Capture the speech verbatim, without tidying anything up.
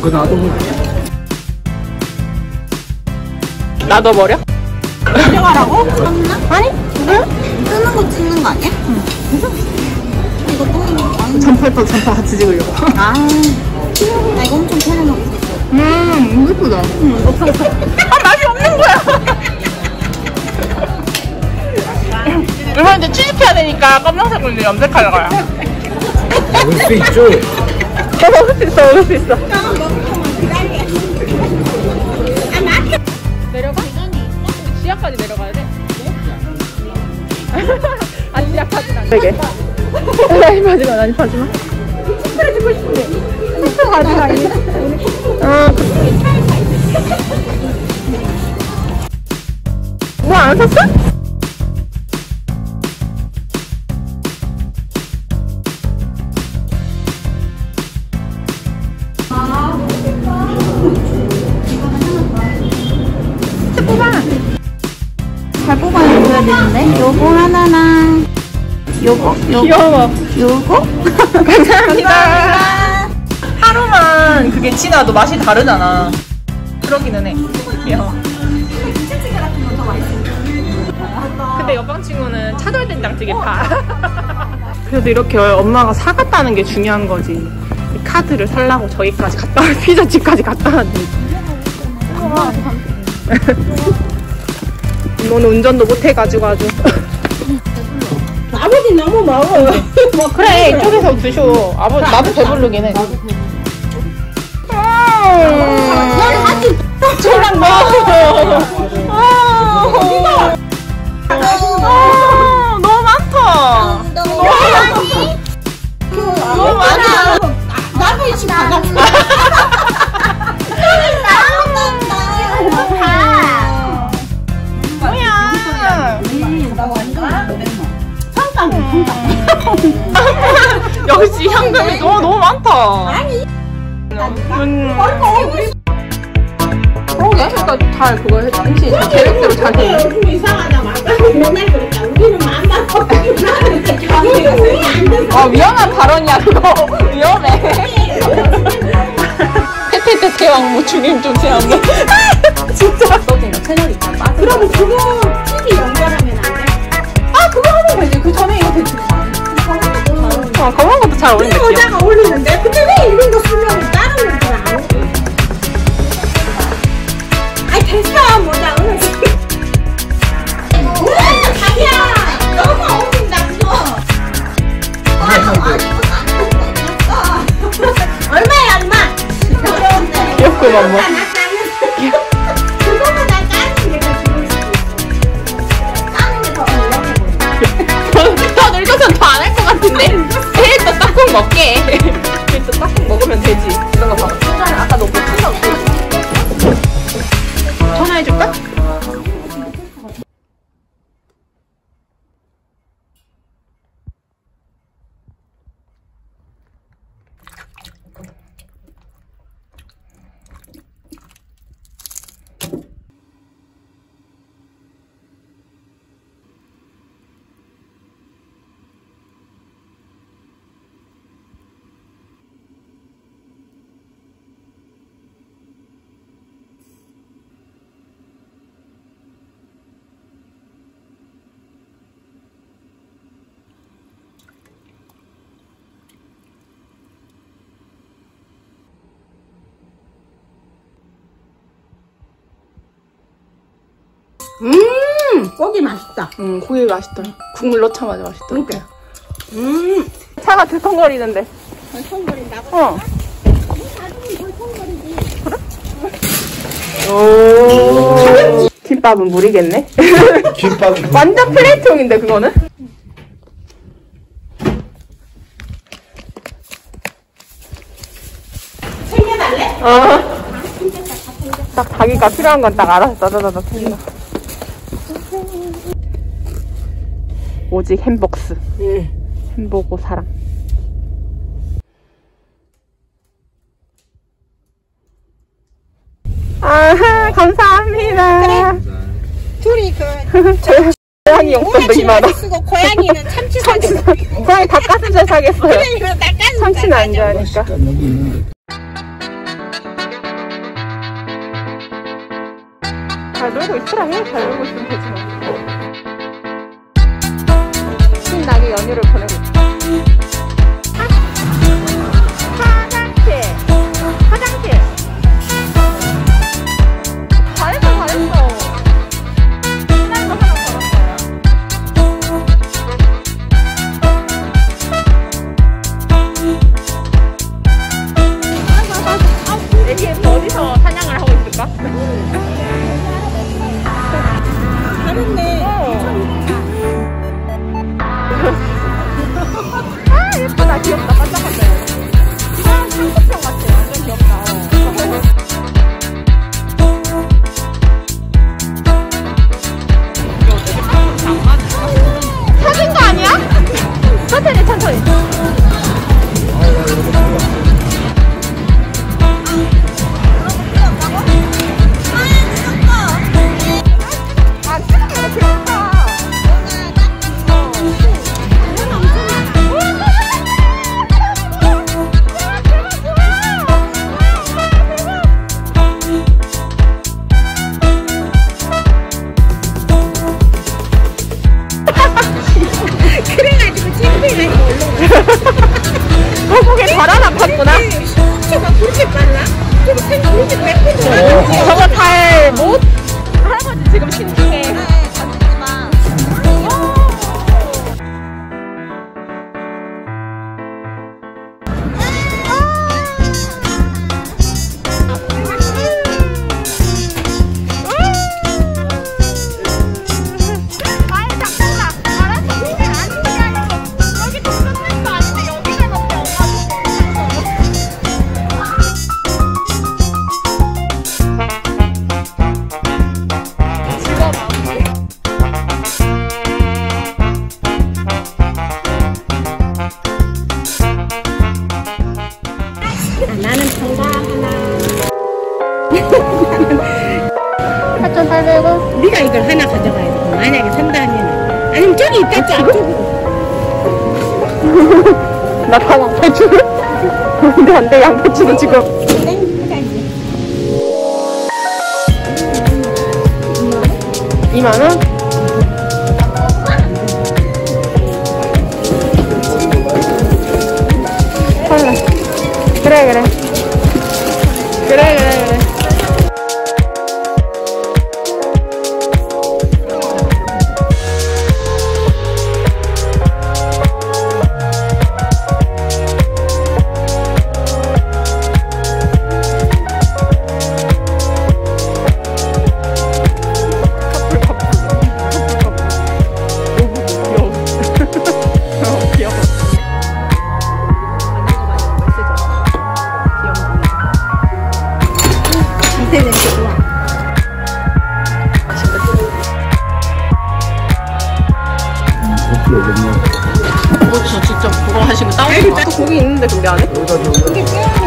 그거 놔둬. 놔둬버려? 가져가라고? 아니? 왜? 뜨는 거 찍는 거 아니야? 응. 이거 또 전팔도 전팔 같이 찍으려고. 아, 나 이거 엄청 편해 먹고 있어. 음, 너무 예쁘다. 응, 없어, 없어. 아, 맛이 없는 거야. 이번에 이제 취직해야 되니까 검정색으로 염색하려 가요. 먹을 수 있죠? 어, 먹을 수 있어, 먹을 수 있어. 내려가? 지하까지 내려가야 돼? 아, 지하까지는 안 돼. 되게. 난입 하지마, 난입 하지마. 스프레 주고 싶은데. 스프레 가지마, 이게. 아, 뭐 안 샀어? 잘 뽑아줘야 되는데? 요거 하나랑 요거? 요거? 귀여워. 요거? 감사합니다. 하루만 그게 지나도 맛이 다르잖아. 그러기는 해. 귀여워. 근데 옆방 친구는 차돌된장찌개 파. 그래도 이렇게 엄마가 사갔다는 게 중요한 거지. 카드를 살라고 저기까지 갔다 피자집까지 갔다 왔는데. 이거는 운전도 못 해가지고 아주. 아버지 너무 먹어요. 뭐 그래 이쪽에서 드셔. 아버 나도 배부르긴 해. 넌 아직 저랑 먹어. 아, 너무 많다. 너무 많이? 너무 많아. 나도 이제 다 갔어. 역시 현금이 너무 너무 많다. 아니. 음. 어, 나니까 잘 그거 해. 당신 계획대로 잘 돼. 좀 이상하다. 만나서 맨날 그랬다. 우리는 만나서 우리 아 위험한 발언이야 그거. 위험해. 태태태태 왕모 주님 좀 제한 번. 진짜. 채널이 다 빠져. 그러면 그거 티비 연결하면 안 돼? 아 그거 하면 되지. 그 전에 이거 됐지. 어 그런 것도 잘 어울린다. 모자가 어울리는데? 근데 왜 이런 거 쓰면 다른 모자가 안 어울려? 아이 됐어 모자 오늘 자기야 너무 어울린다 그거. 얼마야 엄마? 귀엽구만 뭐. 그거보다 까는 게 더 좋을 수도 있어. 까는 게 더 어울려 보여. 더 늙어서 더 안 할 것 같은데? 내일 또 떡국 먹게. 내일 또 떡국 먹으면 되지. 이런 거 봐. 소장을 아까 너무 못한다고. 전화해줄까? 음 고기 맛있다. 응, 고기 맛있다. 국물 넣자마자 맛있다. 그러니까. 음 차가 들컹거리는데. 덜컹거린다고? 어. 나중에 덜컹거리지. 오. 김밥은 물이겠네? 김밥. 완전 플레이트용인데, 그거는? 챙겨달래? 어. 딱 자기가 필요한 건 딱 알아서 따다다다 챙겨. 오직 햄복스. 응. 햄보고 사랑. 아하, 감사합니다. 그래. 둘이 그 고양이 용돈도 이만 원. 쓰고 고양이는 참치 사겠어. 고양이 닭가슴살 사겠어요. 그래 이거 닭가슴살 참치는 안 좋아하니까. 여기 있는 잘 놀고 있으라 해. 잘 놀고 있으면 되지 뭐. 신나게 연휴를 보내고 있어. 화장실. 화장실. 잘했어, 잘했어. 신나는 거 하나 걸었어요. 애기는 어디서 사냥을 하고 있을까? 잘했네. 아 예쁘다. 귀엽다. 반짝반짝. 아 상품병 같아. 완전 귀엽다. 사진 거 아니야? 천천히 천천히. 거북이 발 하나 팠구나. 저가 그렇게 빨라? 저거 생 그렇게 뺏고 저거 잘 못. 할아버지 지금 신중해. 가지지 마. 나는 정답 하나. 사천팔백 원? 네가 이걸 하나 가져가야 돼. 만약에 산다면. 아니면 저기 있다, 저 앞쪽으로. 나 다 양배추를? 근데 안 돼, 양배추는 지금. 이만 원? 헐라. 그래, 그래. 그래, 그래, 그래. 그렇죠. 직접 그거 하시면 다운로드. 고기 있는데 근데 안에? 여기다 줘.